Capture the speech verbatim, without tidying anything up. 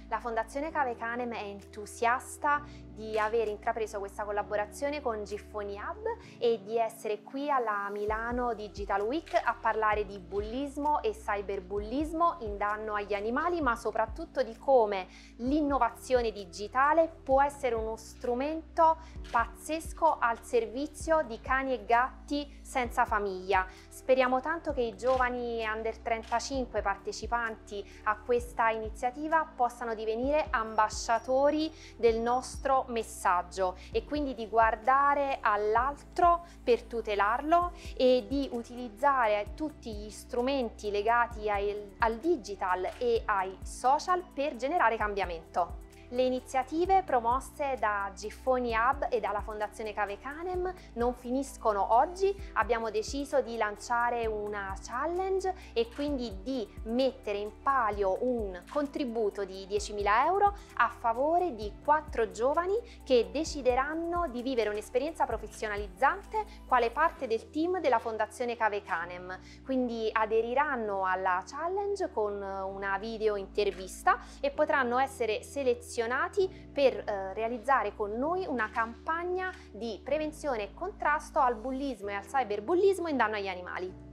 La Fondazione Cave Canem è entusiasta di aver intrapreso questa collaborazione con Giffoni Hub e di essere qui alla Milano Digital Week a parlare di bullismo e cyberbullismo in danno agli animali, ma soprattutto di come l'innovazione digitale può essere uno strumento pazzesco al servizio di cani e gatti senza famiglia. Speriamo tanto che i giovani under trentacinque partecipanti a questa iniziativa possano divenire ambasciatori del nostro messaggio e quindi di guardare all'altro per tutelarlo e di utilizzare tutti gli strumenti legati ai, al digital e ai social per generare cambiamento. Le iniziative promosse da Giffoni Hub e dalla Fondazione Cave Canem non finiscono oggi. Abbiamo deciso di lanciare una challenge e quindi di mettere in palio un contributo di diecimila euro a favore di quattro giovani che decideranno di vivere un'esperienza professionalizzante quale parte del team della Fondazione Cave Canem. Quindi aderiranno alla challenge con una video intervista e potranno essere selezionati per eh, realizzare con noi una campagna di prevenzione e contrasto al bullismo e al cyberbullismo in danno agli animali.